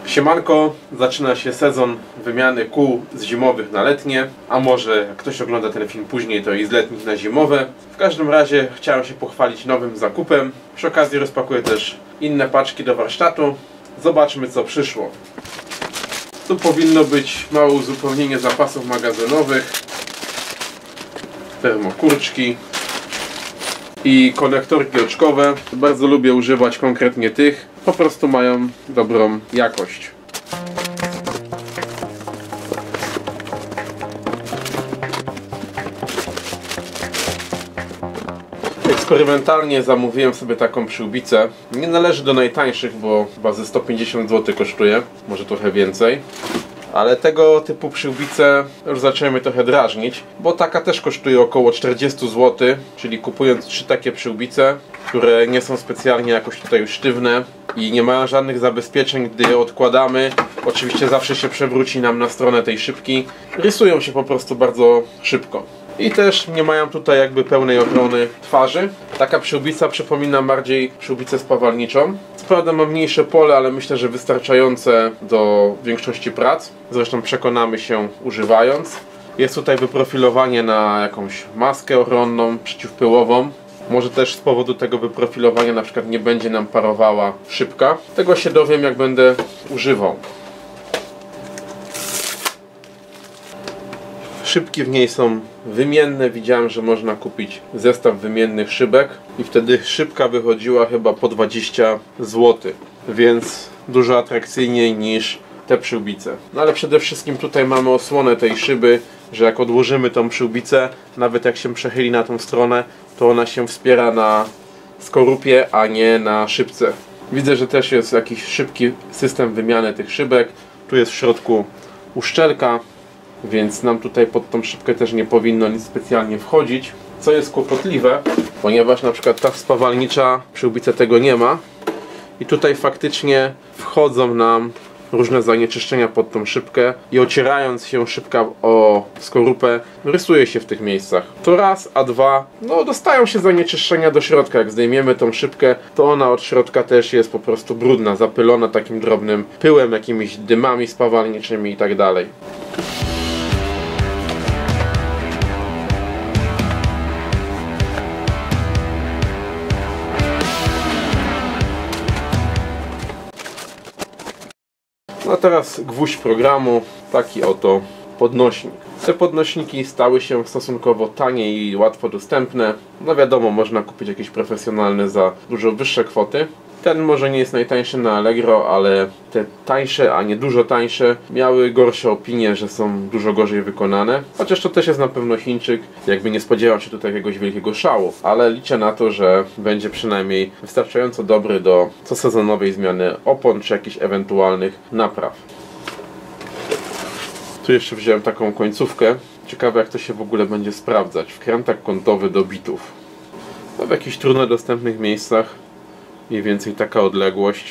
Siemanko, zaczyna się sezon wymiany kół z zimowych na letnie, a może jak ktoś ogląda ten film później, to i z letnich na zimowe. W każdym razie chciałem się pochwalić nowym zakupem. Przy okazji rozpakuję też inne paczki do warsztatu. Zobaczmy, co przyszło. Tu powinno być małe uzupełnienie zapasów magazynowych, termokurczki i konektorki oczkowe. Bardzo lubię używać konkretnie tych, po prostu mają dobrą jakość. Eksperymentalnie zamówiłem sobie taką przyłbicę. Nie należy do najtańszych, bo chyba ze 150 zł kosztuje, może trochę więcej. Ale tego typu przyłbice już zaczęły mnie trochę drażnić, bo taka też kosztuje około 40 zł, czyli kupując 3 takie przyłbice, które nie są specjalnie jakoś tutaj sztywne i nie mają żadnych zabezpieczeń, gdy je odkładamy, oczywiście zawsze się przewróci nam na stronę tej szybki, rysują się po prostu bardzo szybko. I też nie mają tutaj jakby pełnej ochrony twarzy. Taka przyłbica przypomina bardziej przyłbicę spawalniczą. Co prawda ma mniejsze pole, ale myślę, że wystarczające do większości prac. Zresztą przekonamy się używając. Jest tutaj wyprofilowanie na jakąś maskę ochronną, przeciwpyłową. Może też z powodu tego wyprofilowania na przykład nie będzie nam parowała szybka. Tego się dowiem, jak będę używał. Szybki w niej są wymienne. Widziałem, że można kupić zestaw wymiennych szybek i wtedy szybka wychodziła chyba po 20 zł, więc dużo atrakcyjniej niż te przyłbice. No ale przede wszystkim tutaj mamy osłonę tej szyby, że jak odłożymy tą przyłbicę, nawet jak się przechyli na tą stronę, to ona się wspiera na skorupie, a nie na szybce. Widzę, że też jest jakiś szybki system wymiany tych szybek. Tu jest w środku uszczelka, więc nam tutaj pod tą szybkę też nie powinno nic specjalnie wchodzić, co jest kłopotliwe, ponieważ na przykład ta spawalnicza przyłbica tego nie ma i tutaj faktycznie wchodzą nam różne zanieczyszczenia pod tą szybkę i ocierając się szybka o skorupę, rysuje się w tych miejscach. To raz, a dwa, no dostają się zanieczyszczenia do środka. Jak zdejmiemy tą szybkę, to ona od środka też jest po prostu brudna, zapylona takim drobnym pyłem, jakimiś dymami spawalniczymi i tak dalej. No a teraz gwóźdź programu, taki oto podnośnik. Te podnośniki stały się stosunkowo tanie i łatwo dostępne. No wiadomo, można kupić jakieś profesjonalne za dużo wyższe kwoty. Ten może nie jest najtańszy na Allegro, ale te tańsze, a nie dużo tańsze, miały gorsze opinie, że są dużo gorzej wykonane. Chociaż to też jest na pewno Chińczyk, jakby nie spodziewał się tutaj jakiegoś wielkiego szału. Ale liczę na to, że będzie przynajmniej wystarczająco dobry do cosezonowej zmiany opon, czy jakichś ewentualnych napraw. Tu jeszcze wziąłem taką końcówkę. Ciekawe, jak to się w ogóle będzie sprawdzać. Wkrętak kątowy do bitów. No, w jakichś trudno dostępnych miejscach. Mniej więcej taka odległość.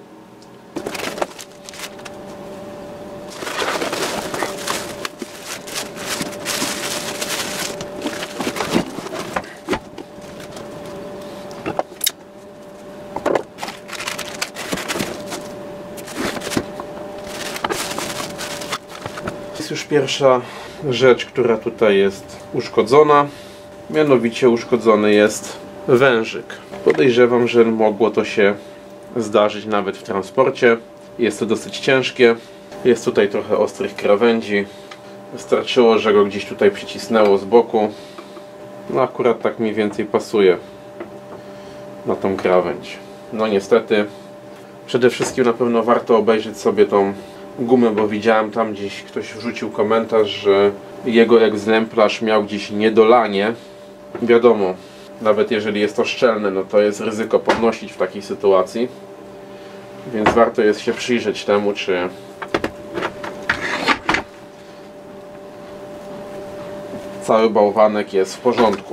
Jest już pierwsza rzecz, która tutaj jest uszkodzona. Mianowicie uszkodzony jest wężyk. Podejrzewam, że mogło to się zdarzyć nawet w transporcie. Jest to dosyć ciężkie. Jest tutaj trochę ostrych krawędzi. Wystarczyło, że go gdzieś tutaj przycisnęło z boku. No akurat tak mniej więcej pasuje na tą krawędź. No niestety. Przede wszystkim na pewno warto obejrzeć sobie tą gumę, bo widziałem tam gdzieś ktoś wrzucił komentarz, że jego egzemplarz miał gdzieś niedolanie. Wiadomo, nawet jeżeli jest to szczelne, no to jest ryzyko podnosić w takiej sytuacji. Więc warto jest się przyjrzeć temu, czy cały bałwanek jest w porządku.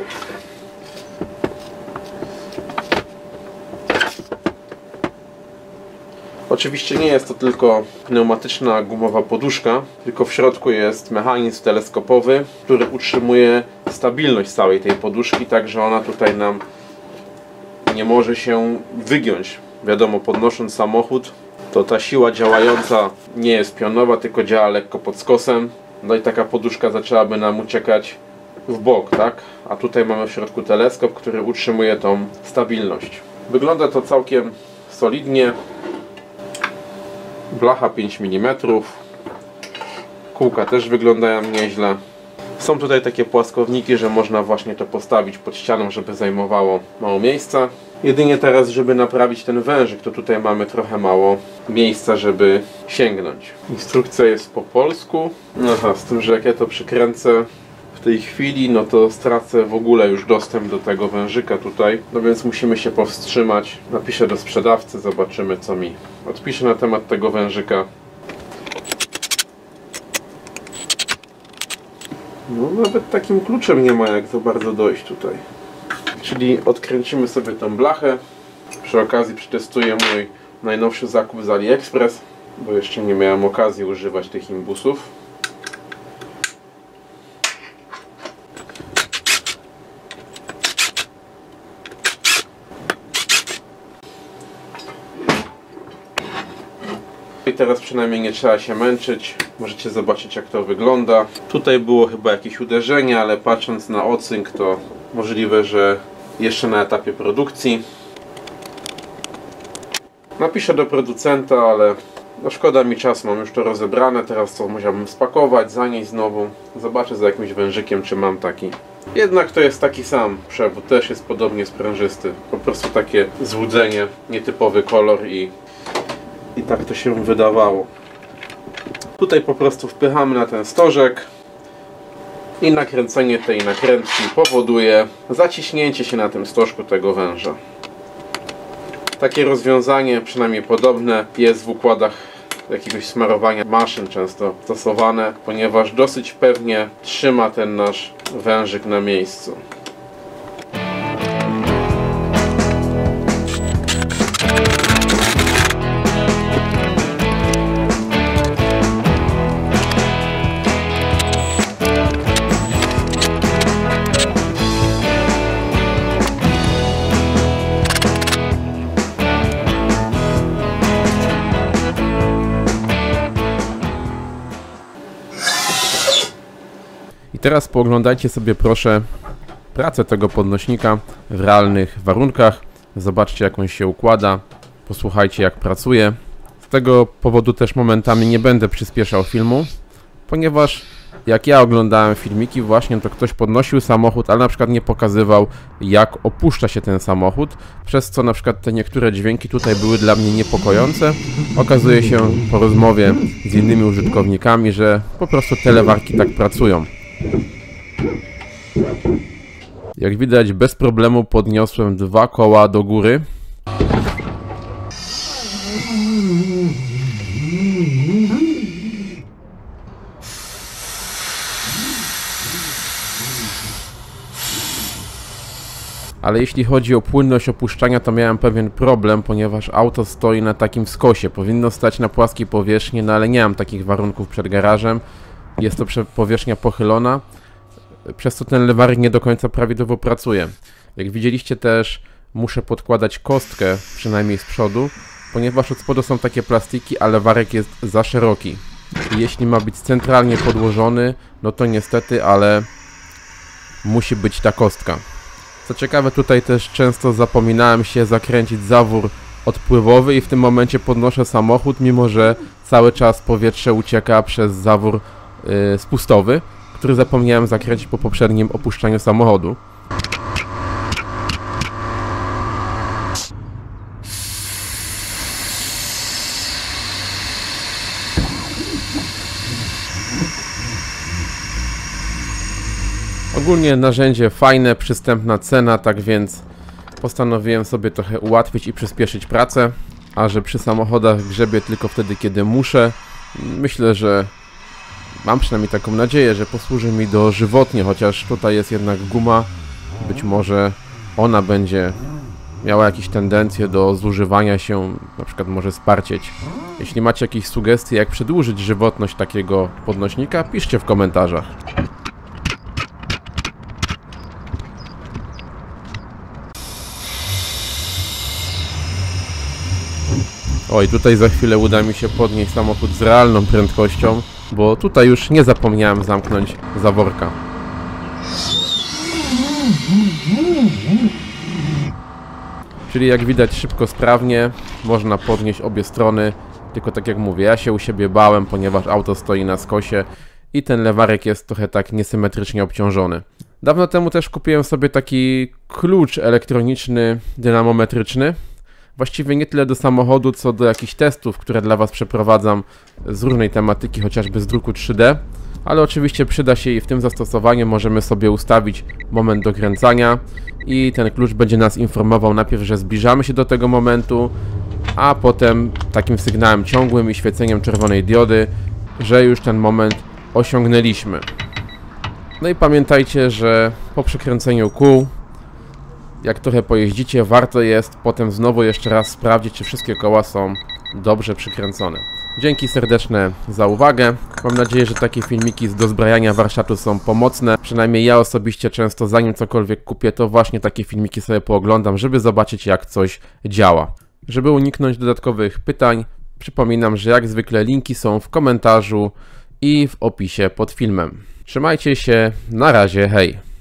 Oczywiście nie jest to tylko pneumatyczna gumowa poduszka, tylko w środku jest mechanizm teleskopowy, który utrzymuje stabilność całej tej poduszki, tak że ona tutaj nam nie może się wygiąć. Wiadomo, podnosząc samochód to ta siła działająca nie jest pionowa, tylko działa lekko pod skosem. No i taka poduszka zaczęłaby nam uciekać w bok, tak? A tutaj mamy w środku teleskop, który utrzymuje tą stabilność. Wygląda to całkiem solidnie. Blacha 5 mm. Kółka też wyglądają nieźle. Są tutaj takie płaskowniki, że można właśnie to postawić pod ścianą, żeby zajmowało mało miejsca. Jedynie teraz, żeby naprawić ten wężyk, to tutaj mamy trochę mało miejsca, żeby sięgnąć. Instrukcja jest po polsku. Aha, z tym, że jak ja to przykręcę w tej chwili, no to stracę w ogóle już dostęp do tego wężyka tutaj. No więc musimy się powstrzymać. Napiszę do sprzedawcy, zobaczymy, co mi odpisze na temat tego wężyka. No nawet takim kluczem nie ma jak za bardzo dojść tutaj. Czyli odkręcimy sobie tą blachę. Przy okazji przetestuję mój najnowszy zakup z AliExpress, bo jeszcze nie miałem okazji używać tych imbusów. I teraz przynajmniej nie trzeba się męczyć. Możecie zobaczyć, jak to wygląda. Tutaj było chyba jakieś uderzenie, ale patrząc na ocynk, to możliwe, że jeszcze na etapie produkcji. Napiszę do producenta, ale no szkoda mi czasu, mam już to rozebrane. Teraz to musiałbym spakować, zanieść znowu. Zobaczę za jakimś wężykiem, czy mam taki. Jednak to jest taki sam przewód, też jest podobnie sprężysty. Po prostu takie złudzenie, nietypowy kolor i tak to się wydawało. Tutaj po prostu wpychamy na ten stożek i nakręcenie tej nakrętki powoduje zaciśnięcie się na tym stożku tego węża. Takie rozwiązanie, przynajmniej podobne, jest w układach jakiegoś smarowania maszyn często stosowane, ponieważ dosyć pewnie trzyma ten nasz wężyk na miejscu. Teraz pooglądajcie sobie proszę pracę tego podnośnika w realnych warunkach. Zobaczcie, jak on się układa. Posłuchajcie, jak pracuje. Z tego powodu też momentami nie będę przyspieszał filmu, ponieważ jak ja oglądałem filmiki właśnie, to ktoś podnosił samochód, ale na przykład nie pokazywał, jak opuszcza się ten samochód, przez co na przykład te niektóre dźwięki tutaj były dla mnie niepokojące. Okazuje się po rozmowie z innymi użytkownikami, że po prostu te lewarki tak pracują. Jak widać, bez problemu podniosłem 2 koła do góry. Ale jeśli chodzi o płynność opuszczania, to miałem pewien problem, ponieważ auto stoi na takim skosie. Powinno stać na płaskiej powierzchni, no ale nie mam takich warunków przed garażem. Jest to powierzchnia pochylona, przez co ten lewarek nie do końca prawidłowo pracuje. Jak widzieliście też, muszę podkładać kostkę, przynajmniej z przodu, ponieważ od spodu są takie plastiki, a lewarek jest za szeroki. I jeśli ma być centralnie podłożony, no to niestety, ale musi być ta kostka. Co ciekawe, tutaj też często zapominałem się zakręcić zawór odpływowy i w tym momencie podnoszę samochód, mimo że cały czas powietrze ucieka przez zawór spustowy, który zapomniałem zakręcić po poprzednim opuszczaniu samochodu. Ogólnie narzędzie fajne, przystępna cena, tak więc postanowiłem sobie trochę ułatwić i przyspieszyć pracę, a że przy samochodach grzebię tylko wtedy, kiedy muszę. Myślę, że mam przynajmniej taką nadzieję, że posłuży mi dożywotnie, chociaż tutaj jest jednak guma. Być może ona będzie miała jakieś tendencje do zużywania się, na przykład może sparcieć. Jeśli macie jakieś sugestie, jak przedłużyć żywotność takiego podnośnika, piszcie w komentarzach. Oj, tutaj za chwilę uda mi się podnieść samochód z realną prędkością, bo tutaj już nie zapomniałem zamknąć zaworka. Czyli jak widać szybko, sprawnie, można podnieść obie strony, tylko tak jak mówię, ja się u siebie bałem, ponieważ auto stoi na skosie i ten lewarek jest trochę tak niesymetrycznie obciążony. Dawno temu też kupiłem sobie taki klucz elektroniczny, dynamometryczny. Właściwie nie tyle do samochodu, co do jakichś testów, które dla Was przeprowadzam z różnej tematyki, chociażby z druku 3D. Ale oczywiście przyda się i w tym zastosowaniu możemy sobie ustawić moment dokręcania i ten klucz będzie nas informował najpierw, że zbliżamy się do tego momentu, a potem takim sygnałem ciągłym i świeceniem czerwonej diody, że już ten moment osiągnęliśmy. No i pamiętajcie, że po przykręceniu kół, jak trochę pojeździcie, warto jest potem znowu jeszcze raz sprawdzić, czy wszystkie koła są dobrze przykręcone. Dzięki serdeczne za uwagę. Mam nadzieję, że takie filmiki z dozbrajania warsztatu są pomocne. Przynajmniej ja osobiście często, zanim cokolwiek kupię, to właśnie takie filmiki sobie pooglądam, żeby zobaczyć, jak coś działa. Żeby uniknąć dodatkowych pytań, przypominam, że jak zwykle linki są w komentarzu i w opisie pod filmem. Trzymajcie się, na razie, hej!